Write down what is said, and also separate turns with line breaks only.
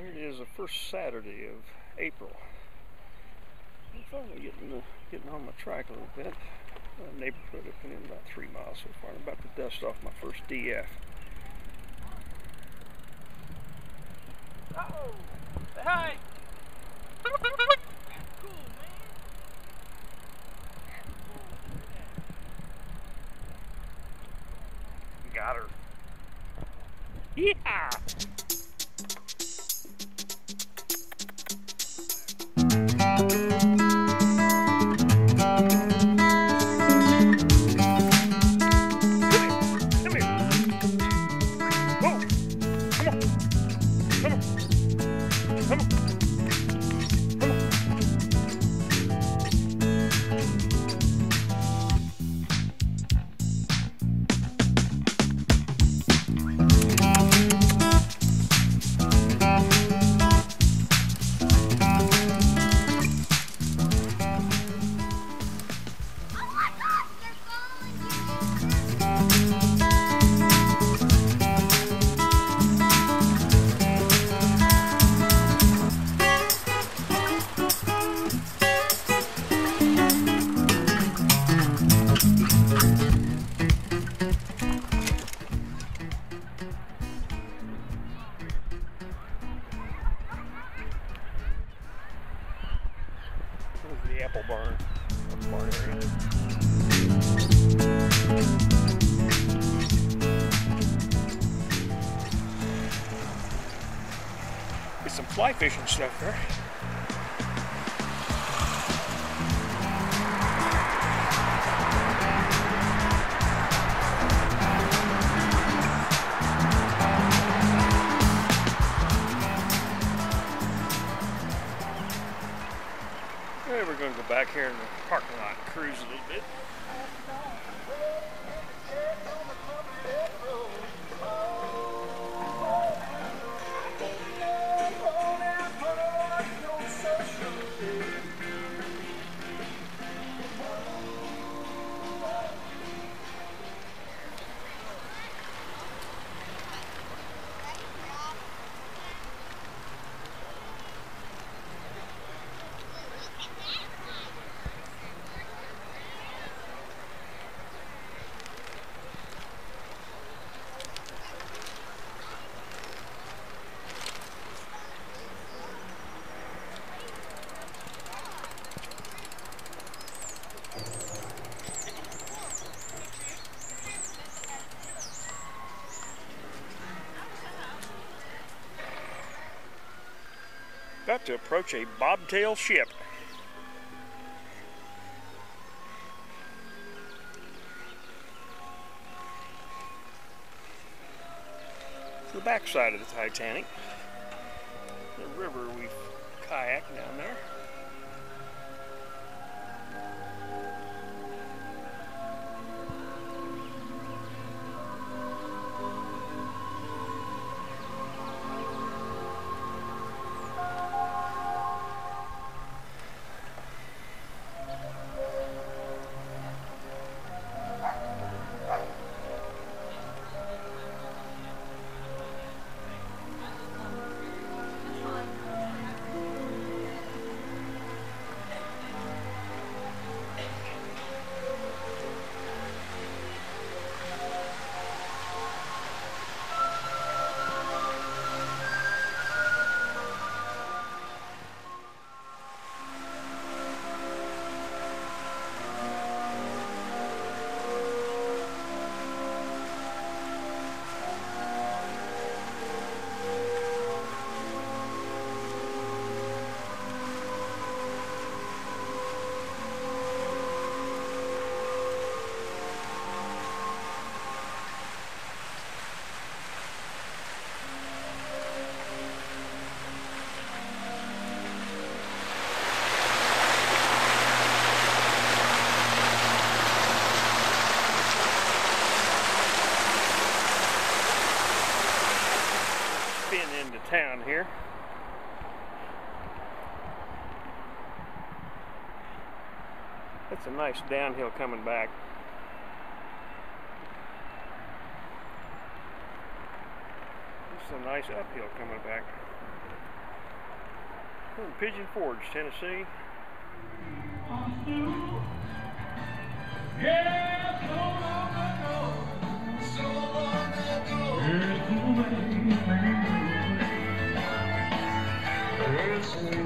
Here it is, the first Saturday of April. I'm finally getting on my trike a little bit. Neighborhood, I've been in about 3 miles so far. I'm about to dust off my first DF.
Uh-oh! Say hi! Cool, man!
Got her. Yeah! The apple barn area. There's some fly fishing stuff there. We're going to go back here in the parking lot and cruise a little bit. About to approach a bobtail ship. The backside of the Titanic. The river we've kayaked down there. Into town here. That's a nice downhill coming back. This is a nice uphill coming back. We're in Pigeon Forge, Tennessee.
Yeah, so long ago, so long ago. It's the way,